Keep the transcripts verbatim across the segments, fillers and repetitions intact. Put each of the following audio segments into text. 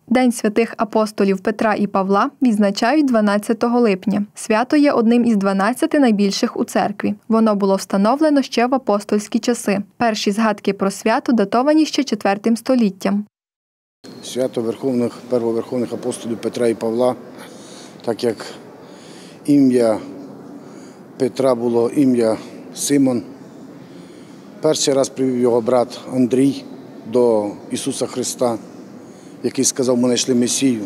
День святих апостолів Петра і Павла відзначають дванадцятого липня. Свято є одним із дванадцяти найбільших у церкві. Воно було встановлено ще в апостольські часи. Перші згадки про свято датовані ще четвертим століттям. Свято верховних, первоверховних апостолів Петра і Павла, так як ім'я Петра було ім'я Симон. Перший раз привів його брат Андрій до Ісуса Христа, який сказав, ми знайшли Месію.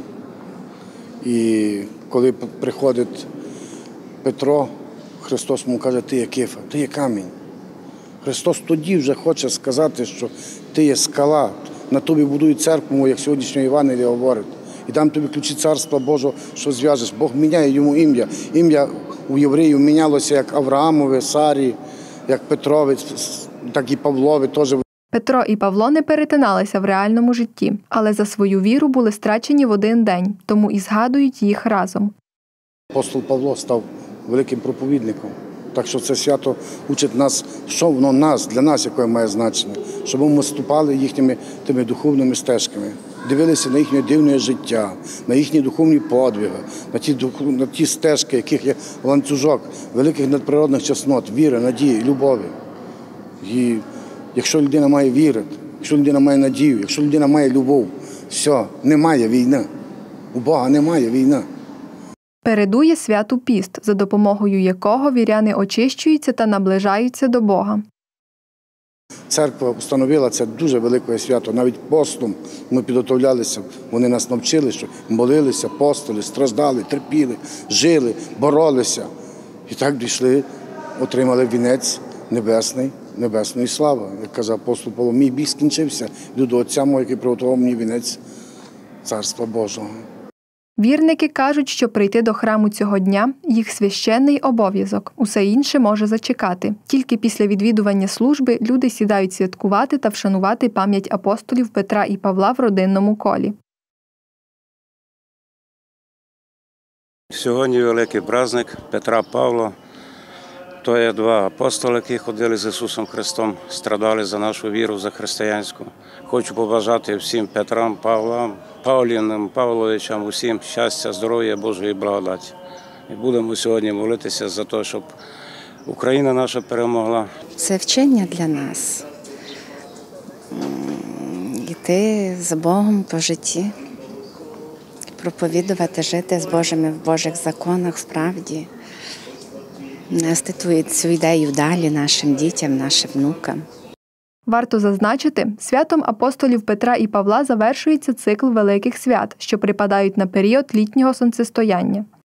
І коли приходить Петро, Христос йому каже, ти є Кифа, ти є камінь. Христос тоді вже хоче сказати, що ти є скала, на тобі будують церкву, як сьогоднішньої Євангелія говорить. І дам тобі ключі Царства Божого, що зв'яжеш. Бог міняє йому ім'я. Ім'я у євреїв мінялося як Авраамове, Сарі, як Петрове, так і Павлове теж. Петро і Павло не перетиналися в реальному житті, але за свою віру були страчені в один день, тому і згадують їх разом. Апостол Павло став великим проповідником. Так що це свято учить нас, що воно нас, для нас, яке має значення, щоб ми ступали їхніми тими духовними стежками, дивилися на їхнє дивне життя, на їхні духовні подвиги, на ті, на ті стежки, яких є ланцюжок великих надприродних чеснот, віри, надії, любові. І якщо людина має вірити, якщо людина має надію, якщо людина має любов, все, немає війни. У Бога немає війни. Передує святу піст, за допомогою якого віряни очищуються та наближаються до Бога. Церква встановила це дуже велике свято. Навіть постом ми підготовлялися, вони нас навчили, що молилися, постили, страждали, терпіли, жили, боролися. І так дійшли, отримали вінець небесний, небесної слави. Як казав апостол Павло, мій бій скінчився, йду до Отця мого, який приготував мені вінець Царства Божого. Вірники кажуть, що прийти до храму цього дня – їх священний обов'язок. Усе інше може зачекати. Тільки після відвідування служби люди сідають святкувати та вшанувати пам'ять апостолів Петра і Павла в родинному колі. Сьогодні великий праздник Петра Павла. То є два апостоли, які ходили з Ісусом Христом, страдали за нашу віру, за християнську. Хочу побажати всім Петрам, Павлам, Павліним, Павловичам, усім щастя, здоров'я, Божої благодаті. І будемо сьогодні молитися за те, щоб Україна наша перемогла. Це вчення для нас. Йти за Богом по житті, проповідувати, жити з Божими в Божих законах, в правді. Нести цю ідею далі нашим дітям, нашим внукам. Варто зазначити, святом апостолів Петра і Павла завершується цикл великих свят, що припадають на період літнього сонцестояння.